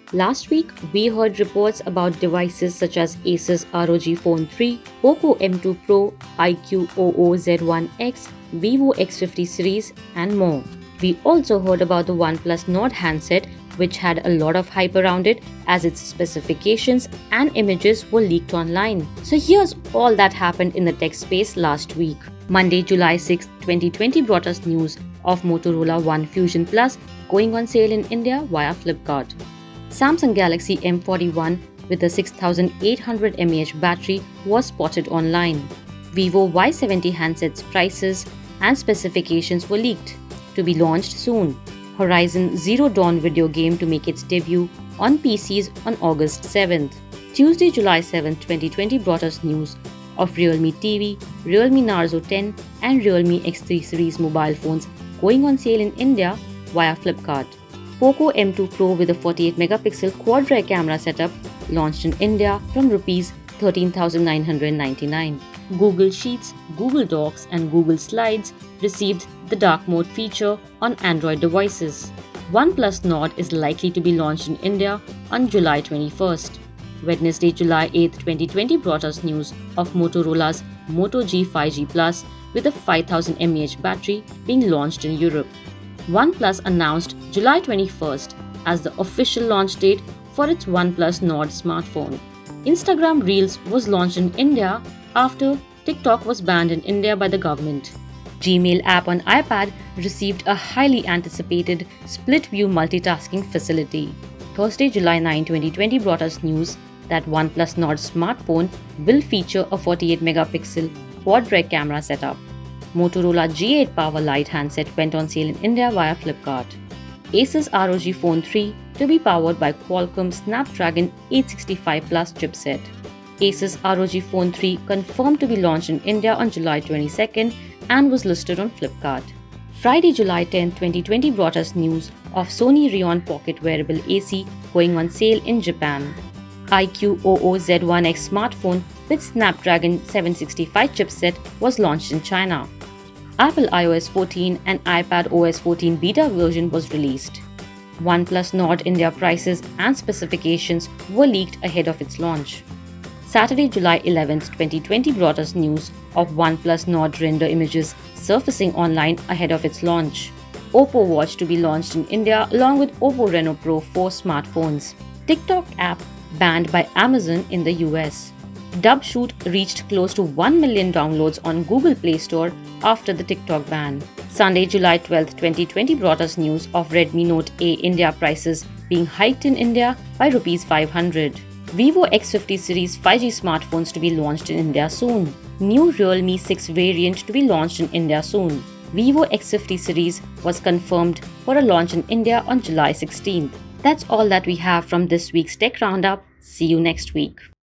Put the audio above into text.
Last week, we heard reports about devices such as Asus ROG Phone 3, Poco M2 Pro, iQOO Z1X, Vivo X50 series, and more. We also heard about the OnePlus Nord handset, which had a lot of hype around it as its specifications and images were leaked online. So here's all that happened in the tech space last week. Monday, July 6, 2020 brought us news of Motorola One Fusion Plus going on sale in India via Flipkart. Samsung Galaxy M41 with a 6800 mAh battery was spotted online. Vivo Y70 handsets prices and specifications were leaked, to be launched soon. Horizon Zero Dawn video game to make its debut on PCs on August 7th. Tuesday, July 7, 2020 brought us news of Realme TV, Realme Narzo 10 and Realme X3 series mobile phones going on sale in India via Flipkart. Poco M2 Pro with a 48-megapixel quad-rear camera setup launched in India from Rs 13,999. Google Sheets, Google Docs and Google Slides received the dark mode feature on Android devices. OnePlus Nord is likely to be launched in India on July 21st. Wednesday, July 8, 2020 brought us news of Motorola's Moto G 5G Plus with a 5000 mAh battery being launched in Europe. OnePlus announced July 21st as the official launch date for its OnePlus Nord smartphone. Instagram Reels was launched in India after TikTok was banned in India by the government. Gmail app on iPad received a highly anticipated split-view multitasking facility. Thursday, July 9, 2020 brought us news that OnePlus Nord smartphone will feature a 48-megapixel quad-rear camera setup. Motorola G8 Power Lite handset went on sale in India via Flipkart. Asus ROG Phone 3 to be powered by Qualcomm Snapdragon 865 Plus chipset. Asus ROG Phone 3 confirmed to be launched in India on July 22nd and was listed on Flipkart. Friday, July 10, 2020 brought us news of Sony Rion Pocket Wearable AC going on sale in Japan. iQOO Z1X smartphone with Snapdragon 765 chipset was launched in China. Apple iOS 14 and iPad OS 14 beta version was released. OnePlus Nord India prices and specifications were leaked ahead of its launch. Saturday, July 11, 2020 brought us news of OnePlus Nord render images surfacing online ahead of its launch. Oppo Watch to be launched in India along with Oppo Reno Pro 4 smartphones. TikTok app banned by Amazon in the US. Dubshoot reached close to 1 million downloads on Google Play Store after the TikTok ban. Sunday, July 12, 2020 brought us news of Redmi Note A India prices being hiked in India by Rs 500. Vivo X50 series 5G smartphones to be launched in India soon. New Realme 6 variant to be launched in India soon. Vivo X50 series was confirmed for a launch in India on July 16th. That's all that we have from this week's Tech Roundup. See you next week.